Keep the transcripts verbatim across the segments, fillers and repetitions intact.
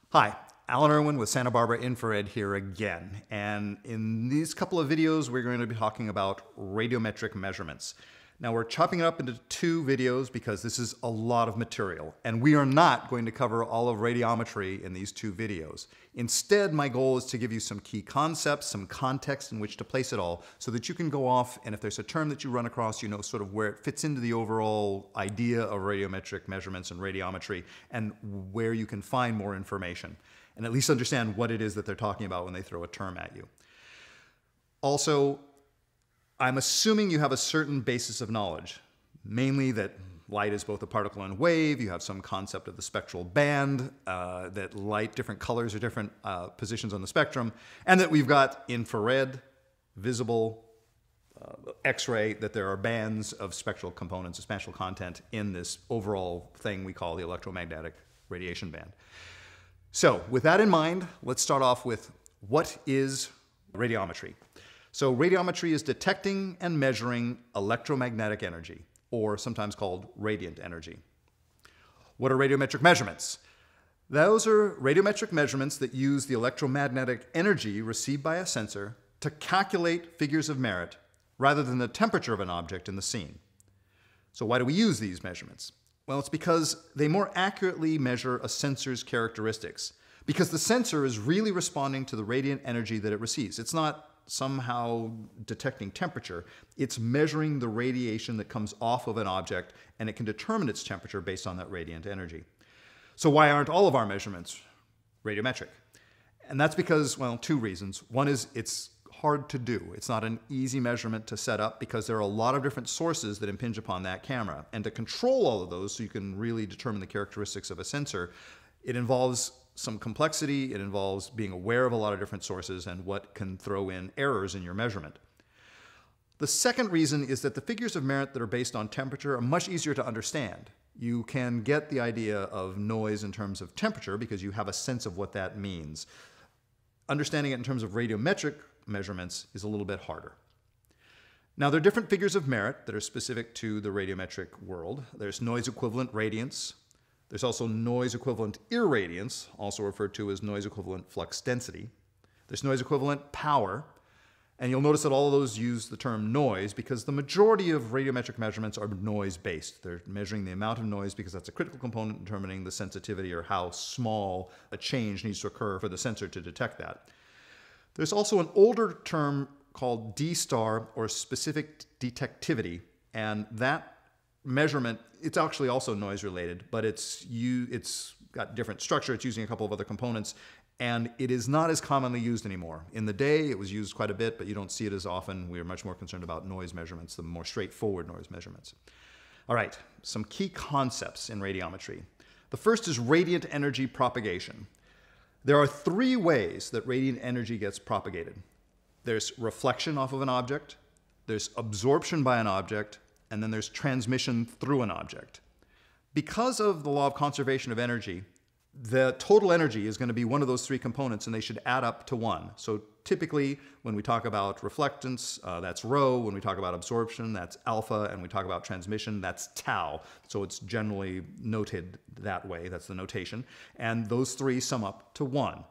Hi, Alan Irwin with Santa Barbara Infrared here again. And in these couple of videos, we're going to be talking about radiometric measurements. Now we're chopping it up into two videos because this is a lot of material, and we are not going to cover all of radiometry in these two videos. Instead, my goal is to give you some key concepts, some context in which to place it all, so that you can go off, and if there's a term that you run across, you know sort of where it fits into the overall idea of radiometric measurements and radiometry, and where you can find more information, and at least understand what it is that they're talking about when they throw a term at you. Also, I'm assuming you have a certain basis of knowledge, mainly that light is both a particle and wave. You have some concept of the spectral band, uh, that light, different colors are different uh, positions on the spectrum, and that we've got infrared, visible, uh, X-ray, that there are bands of spectral components, of spectral content in this overall thing we call the electromagnetic radiation band. So with that in mind, let's start off with what is radiometry. So radiometry is detecting and measuring electromagnetic energy, or sometimes called radiant energy. What are radiometric measurements? Those are radiometric measurements that use the electromagnetic energy received by a sensor to calculate figures of merit rather than the temperature of an object in the scene. So why do we use these measurements? Well, it's because they more accurately measure a sensor's characteristics, because the sensor is really responding to the radiant energy that it receives. It's not somehow detecting temperature, it's measuring the radiation that comes off of an object, and it can determine its temperature based on that radiant energy. So why aren't all of our measurements radiometric? And that's because, well, two reasons. One is it's hard to do. It's not an easy measurement to set up because there are a lot of different sources that impinge upon that camera. And to control all of those so you can really determine the characteristics of a sensor, it involves some complexity, it involves being aware of a lot of different sources and what can throw in errors in your measurement. The second reason is that the figures of merit that are based on temperature are much easier to understand. You can get the idea of noise in terms of temperature because you have a sense of what that means. Understanding it in terms of radiometric measurements is a little bit harder. Now, there are different figures of merit that are specific to the radiometric world. There's noise equivalent radiance. There's also noise equivalent irradiance, also referred to as noise equivalent flux density. There's noise equivalent power, and you'll notice that all of those use the term noise because the majority of radiometric measurements are noise-based. They're measuring the amount of noise because that's a critical component in determining the sensitivity or how small a change needs to occur for the sensor to detect that. There's also an older term called D star, or specific detectivity, and that measurement, it's actually also noise related, but it's you it's got different structure, it's using a couple of other components, and it is not as commonly used anymore. In the day it was used quite a bit, but you don't see it as often. We are much more concerned about noise measurements, the more straightforward noise measurements. All right, some key concepts in radiometry. The first is radiant energy propagation. There are three ways that radiant energy gets propagated. There's reflection off of an object, there's absorption by an object, and then there's transmission through an object. Because of the law of conservation of energy, the total energy is going to be one of those three components, and they should add up to one. So typically, when we talk about reflectance, uh, that's rho. When we talk about absorption, that's alpha. And we talk about transmission, that's tau. So it's generally noted that way. That's the notation. And those three sum up to one.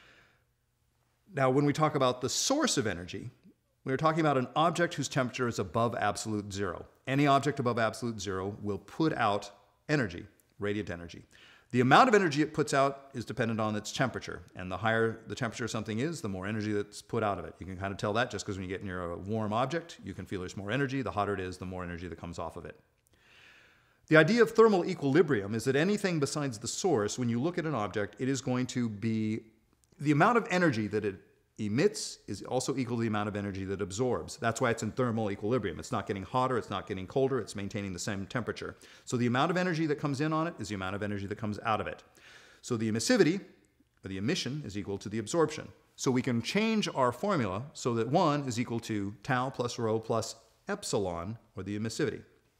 Now, when we talk about the source of energy, we're talking about an object whose temperature is above absolute zero. Any object above absolute zero will put out energy, radiant energy. The amount of energy it puts out is dependent on its temperature, and the higher the temperature of something is, the more energy that's put out of it. You can kind of tell that just because when you get near a warm object, you can feel there's more energy. The hotter it is, the more energy that comes off of it. The idea of thermal equilibrium is that anything besides the source, when you look at an object, it is going to be the amount of energy that it emits is also equal to the amount of energy that absorbs. That's why it's in thermal equilibrium. It's not getting hotter, it's not getting colder, it's maintaining the same temperature. So the amount of energy that comes in on it is the amount of energy that comes out of it. So the emissivity, or the emission, is equal to the absorption. So we can change our formula so that one is equal to tau plus rho plus epsilon, or the emissivity.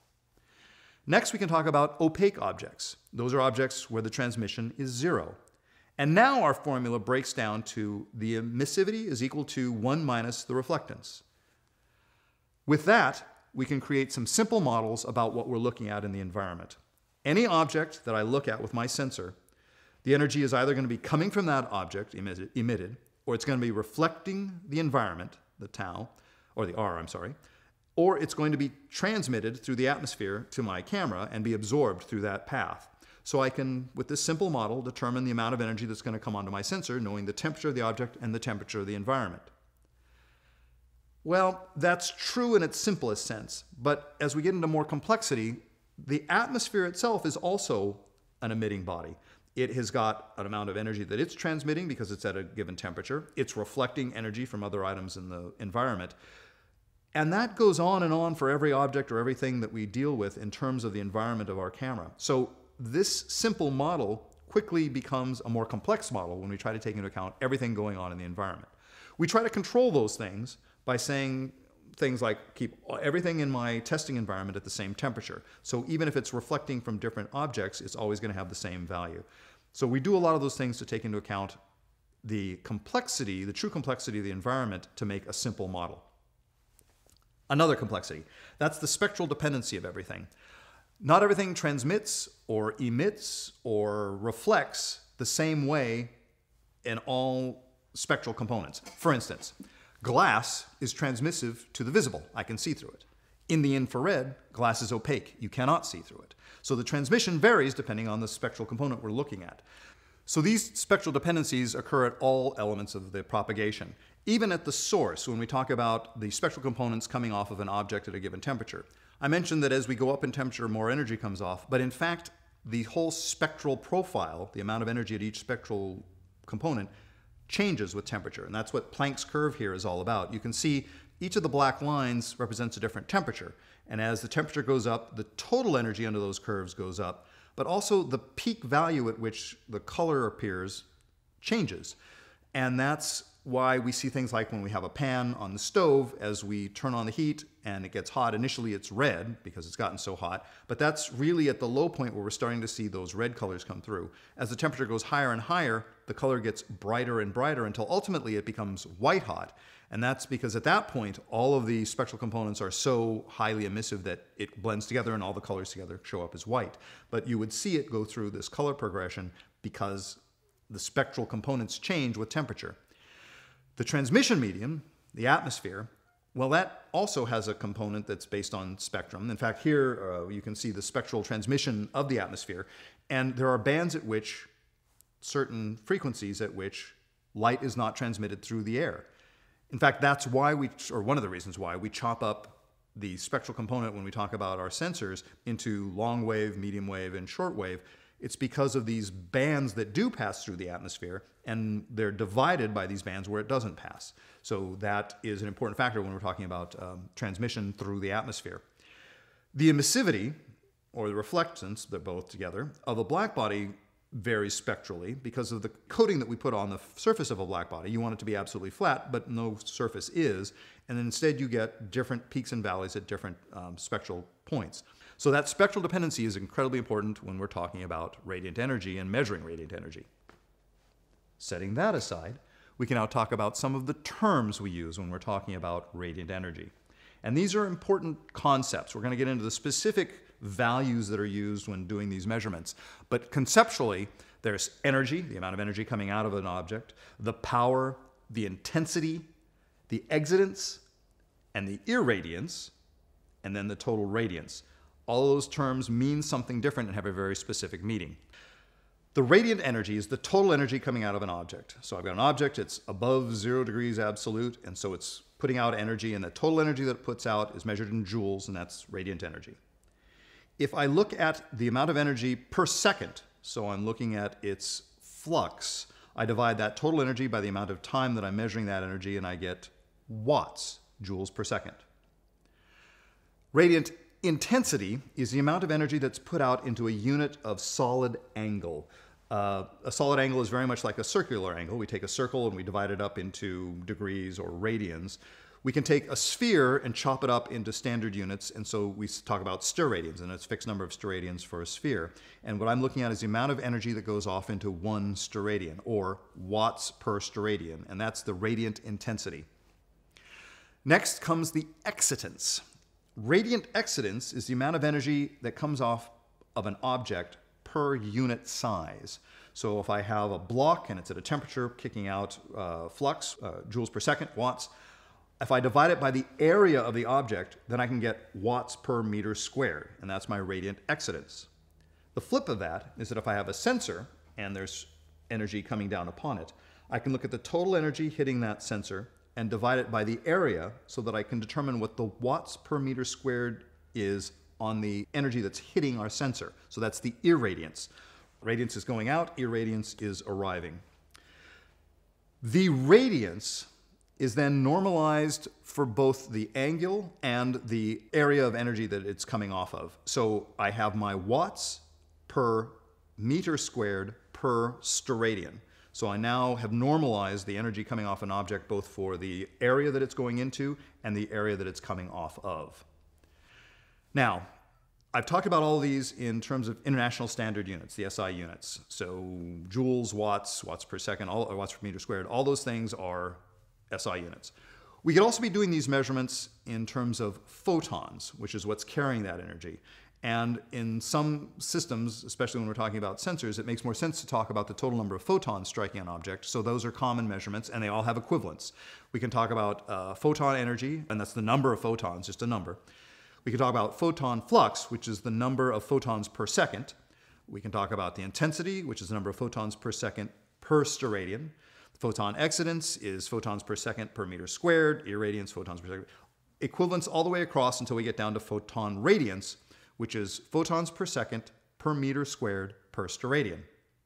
Next, we can talk about opaque objects. Those are objects where the transmission is zero. And now our formula breaks down to the emissivity is equal to one minus the reflectance. With that, we can create some simple models about what we're looking at in the environment. Any object that I look at with my sensor, The energy is either going to be coming from that object emitted, emitted or it's going to be reflecting the environment, the tau, or the R, I'm sorry, or it's going to be transmitted through the atmosphere to my camera and be absorbed through that path. So I can, with this simple model, determine the amount of energy that's going to come onto my sensor, knowing the temperature of the object and the temperature of the environment. Well, that's true in its simplest sense, but as we get into more complexity, the atmosphere itself is also an emitting body. It has got an amount of energy that it's transmitting because it's at a given temperature. It's reflecting energy from other items in the environment. And that goes on and on for every object or everything that we deal with in terms of the environment of our camera. So this simple model quickly becomes a more complex model when we try to take into account everything going on in the environment. We try to control those things by saying things like keep everything in my testing environment at the same temperature. So even if it's reflecting from different objects, it's always going to have the same value. So we do a lot of those things to take into account the complexity, the true complexity of the environment to make a simple model. Another complexity, that's the spectral dependency of everything. Not everything transmits or emits or reflects the same way in all spectral components. For instance, glass is transmissive to the visible. I can see through it. In the infrared, glass is opaque. You cannot see through it. So the transmission varies depending on the spectral component we're looking at. So these spectral dependencies occur at all elements of the propagation. Even at the source, when we talk about the spectral components coming off of an object at a given temperature. I mentioned that as we go up in temperature, more energy comes off, but in fact, the whole spectral profile, the amount of energy at each spectral component, changes with temperature, and that's what Planck's curve here is all about. You can see each of the black lines represents a different temperature, and as the temperature goes up, the total energy under those curves goes up, but also the peak value at which the color appears changes. And that's why we see things like when we have a pan on the stove, as we turn on the heat and it gets hot, initially it's red because it's gotten so hot, but that's really at the low point where we're starting to see those red colors come through. As the temperature goes higher and higher, the color gets brighter and brighter until ultimately it becomes white hot. And that's because at that point, all of the spectral components are so highly emissive that it blends together and all the colors together show up as white. But you would see it go through this color progression because the spectral components change with temperature. The transmission medium, the atmosphere, well, that also has a component that's based on spectrum. In fact, here uh, you can see the spectral transmission of the atmosphere, and there are bands at which, certain frequencies at which light is not transmitted through the air. In fact, that's why we, or one of the reasons why, we chop up the spectral component when we talk about our sensors into long wave, medium wave, and short wave. It's because of these bands that do pass through the atmosphere, and they're divided by these bands where it doesn't pass. So that is an important factor when we're talking about um, transmission through the atmosphere. The emissivity, or the reflectance, they're both together, of a black body varies spectrally because of the coating that we put on the surface of a black body. You want it to be absolutely flat, but no surface is, and then instead you get different peaks and valleys at different um, spectral points. So that spectral dependency is incredibly important when we're talking about radiant energy and measuring radiant energy. Setting that aside, we can now talk about some of the terms we use when we're talking about radiant energy. And these are important concepts. We're going to get into the specific values that are used when doing these measurements. But conceptually, there's energy, the amount of energy coming out of an object, the power, the intensity, the exitance, and the irradiance, and then the total radiance. All of those terms mean something different and have a very specific meaning. The radiant energy is the total energy coming out of an object. So I've got an object, it's above zero degrees absolute, and so it's putting out energy, and the total energy that it puts out is measured in joules, and that's radiant energy. If I look at the amount of energy per second, so I'm looking at its flux, I divide that total energy by the amount of time that I'm measuring that energy, and I get watts, joules per second. Radiant intensity is the amount of energy that's put out into a unit of solid angle. Uh, a solid angle is very much like a circular angle. We take a circle and we divide it up into degrees or radians. We can take a sphere and chop it up into standard units, and so we talk about steradians, and it's a fixed number of steradians for a sphere. And what I'm looking at is the amount of energy that goes off into one steradian, or watts per steradian, and that's the radiant intensity. Next comes the exitance. Radiant exitance is the amount of energy that comes off of an object per unit size. So if I have a block and it's at a temperature kicking out uh, flux, uh, joules per second, watts, if I divide it by the area of the object, then I can get watts per meter squared, and that's my radiant exitance. The flip of that is that if I have a sensor and there's energy coming down upon it, I can look at the total energy hitting that sensor and divide it by the area so that I can determine what the watts per meter squared is on the energy that's hitting our sensor. So that's the irradiance. Radiance is going out, irradiance is arriving. The radiance is then normalized for both the angle and the area of energy that it's coming off of. So I have my watts per meter squared per steradian. So I now have normalized the energy coming off an object both for the area that it's going into and the area that it's coming off of. Now, I've talked about all of these in terms of international standard units, the S I units. So joules, watts, watts per second, all, or watts per meter squared, all those things are S I units. We could also be doing these measurements in terms of photons, which is what's carrying that energy. And in some systems, especially when we're talking about sensors, it makes more sense to talk about the total number of photons striking an object. So those are common measurements, and they all have equivalents. We can talk about uh, photon energy, and that's the number of photons, just a number. We can talk about photon flux, which is the number of photons per second. We can talk about the intensity, which is the number of photons per second per steradian. Photon exitance is photons per second per meter squared, irradiance, photons per second. Equivalents all the way across until we get down to photon radiance, which is photons per second per meter squared per steradian.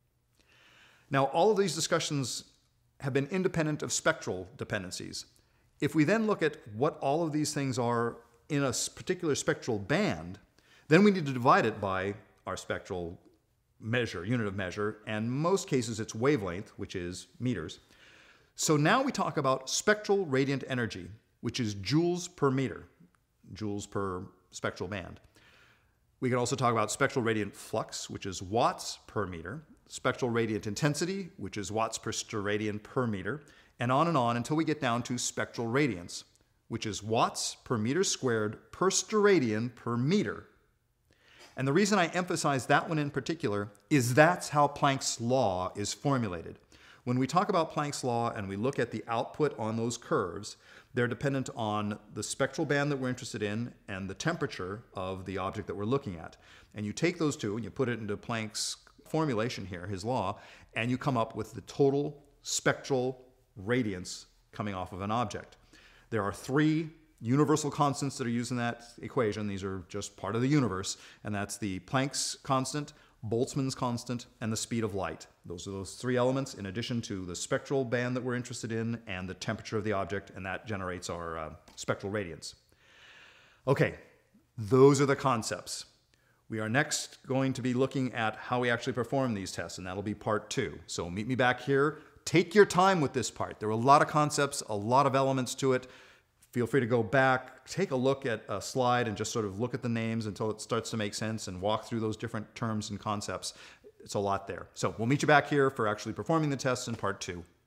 Now, all of these discussions have been independent of spectral dependencies. If we then look at what all of these things are in a particular spectral band, then we need to divide it by our spectral measure, unit of measure, and in most cases it's wavelength, which is meters. So now we talk about spectral radiant energy, which is joules per meter, joules per spectral band. We can also talk about spectral radiant flux, which is watts per meter, spectral radiant intensity, which is watts per steradian per meter, and on and on until we get down to spectral radiance, which is watts per meter squared per steradian per meter. And the reason I emphasize that one in particular is that's how Planck's law is formulated. When we talk about Planck's law and we look at the output on those curves, they're dependent on the spectral band that we're interested in and the temperature of the object that we're looking at. And you take those two and you put it into Planck's formulation here, his law, and you come up with the total spectral radiance coming off of an object. There are three universal constants that are used in that equation. These are just part of the universe, and that's the Planck's constant, Boltzmann's constant, and the speed of light. Those are those three elements in addition to the spectral band that we're interested in and the temperature of the object, and that generates our uh, spectral radiance. Okay, those are the concepts. We are next going to be looking at how we actually perform these tests, and that'll be part two. So meet me back here. Take your time with this part. There are a lot of concepts, a lot of elements to it. Feel free to go back, take a look at a slide and just sort of look at the names until it starts to make sense and walk through those different terms and concepts. It's a lot there. So we'll meet you back here for actually performing the tests in part two.